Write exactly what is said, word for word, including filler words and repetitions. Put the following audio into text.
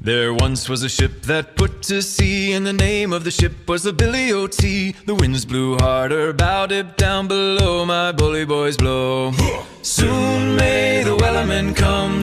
There once was a ship that put to sea, and the name of the ship was the Billy O T. The winds blew harder, bow dip down below, my bully boys blow. Soon may the wellerman come